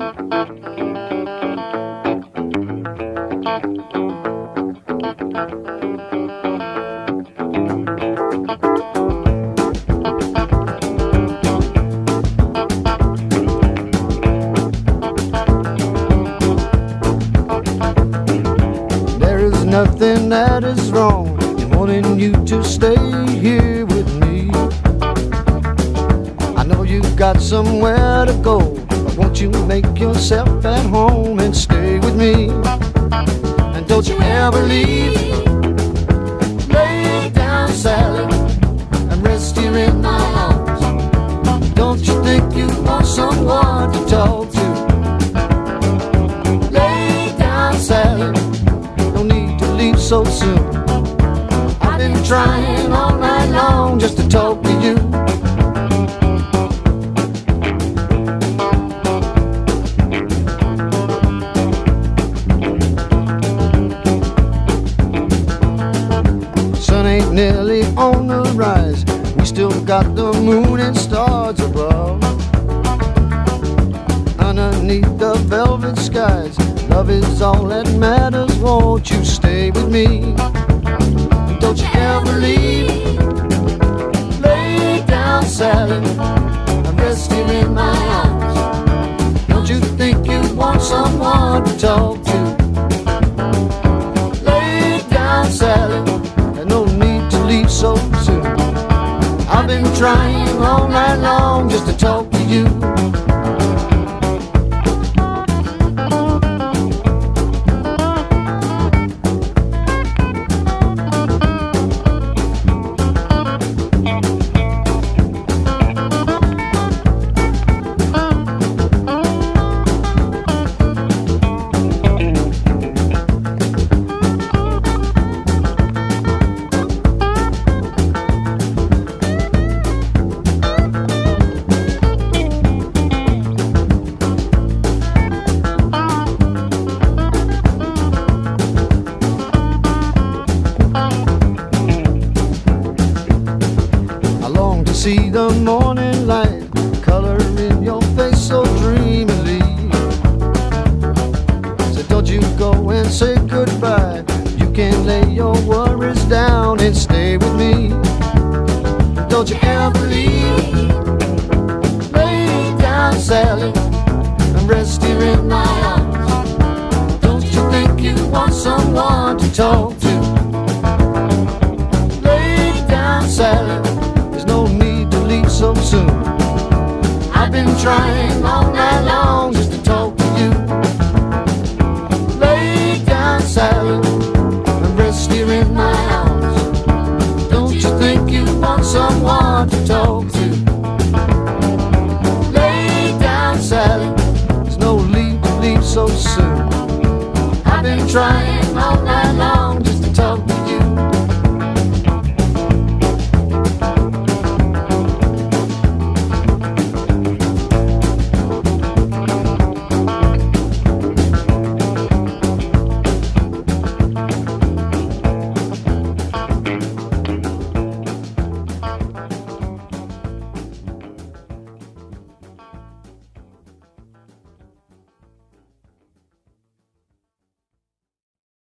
Nothing that is wrong in wanting you to stay here with me. I know you've got somewhere to go, but won't you make yourself at home and stay with me? And don't you ever leave. Lay down, Sally, and rest here in my arms. Don't you think you want someone to talk to? Lay down, Sally, so soon. I've been trying all night long just to talk to you. Sun ain't nearly on the rise, we still got the moon and stars above. Underneath the velvet skies, love is all that matters. Won't you stay with me? Don't you ever leave. Lay down, Sally, and rest here in my arms. Don't you think you want someone to talk to? Lay down, Sally, and no need to leave so soon. I've been trying all night long just to talk to you. See the morning light color in your face so dreamily. So don't you go and say goodbye. You can lay your worries down and stay with me. Don't you ever leave. Lay down, Sally, and rest here in my arms. Don't you think you want someone to talk to? Lay down, Sally, there's no need so soon. I've been trying all night long just to talk to you. Lay down, Sally, and rest here in my arms. Don't you think you want someone to talk to? Lay down, Sally, there's no need to leave so soon. I've been trying all night